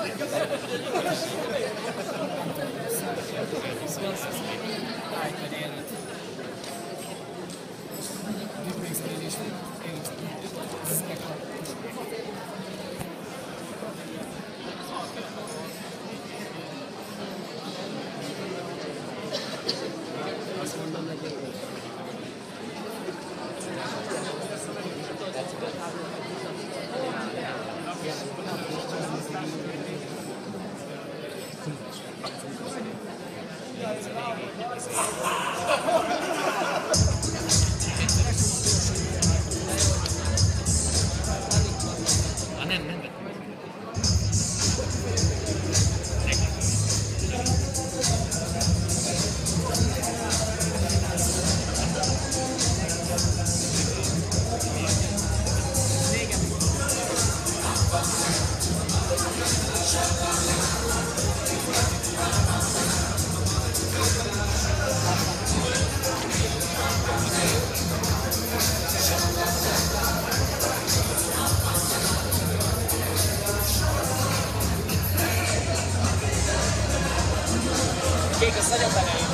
Kék, az nagyon belejön.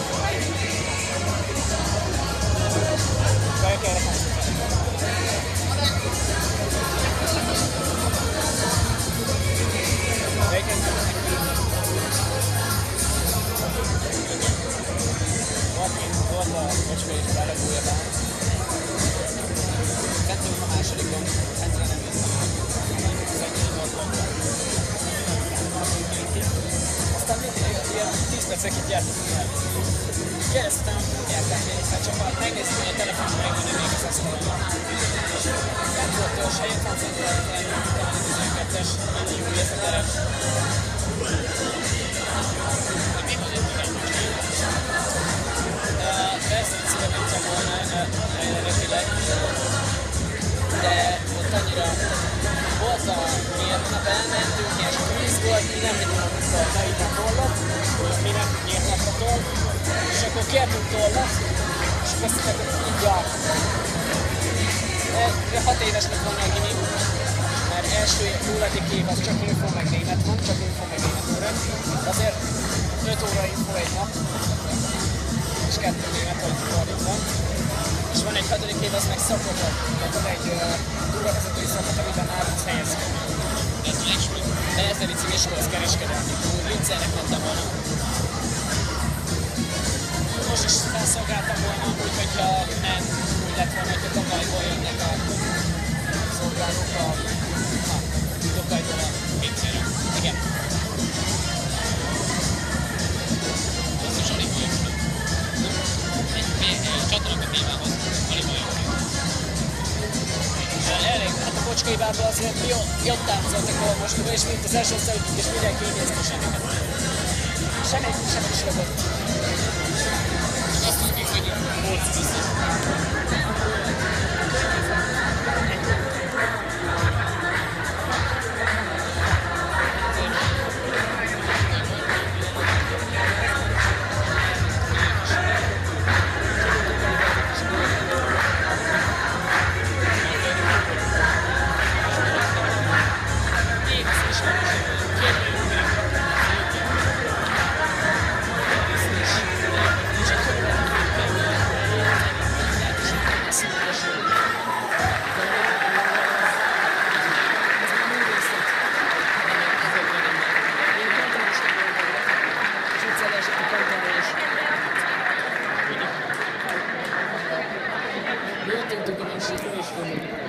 Be kell rekenni. Volt a kocska és belegúlja be. Fentünk a másodikon, fentre nem jöttem. Szerintem ott voltam. Aztán ilyen 10 percek itt jártunk el. Kérdeztem, hogy tudják tenni egy felcsapat, megnéztem, hogy a telefon megvan-e még az asztalon. Fent volt törzse, jött van centrálni, talán a 12-es, annyi új ez a terep. Mi van itt meg? Persze, hogy szívem mentem volna eredetileg, de ott annyira volt a mérnap, elmentünk, és víz volt, mi nem hittünk magunkkal beírni a tollat, minek nyílnak a toll, és akkor kértünk tollat, és akkor azt hiszem, hogy így jár. De 6 éves lett volna a gimi, mert első nulladik év az csak info meg német van, csak info meg német óra. Azért 5 óra info egy nap, és 2 német, hogy fordítva. És van egy 6. év, az meg szakota, tehát van egy durvavezetői szakot, amiben állunk helyezkedik. Ez máshogy? De ez a licim iskola, az kereskedelmi. Lincernek mondtam volna. Most is felszolgáltam volna, hogyha nem úgy lett volna, hogy a Tokajból jönnek a szolgálók a Tokajból a pincére. Igen. Azt is alig vagyok. Csatolok a témához, alig vagyok. Elég, hát a Bocskai Bárban azért jobb táncoltak a mostanában, és mint az első osztályok, és mindenki így nézte semmiket. Semmit is ragott. Azt tudjuk, hogy volt vissza. Jöttünk, hogy nincs itt, és